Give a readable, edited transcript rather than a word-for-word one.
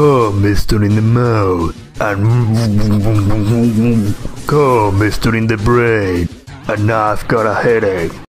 Come, mister in the mouth, and come, mister in the brain, and now I've got a headache.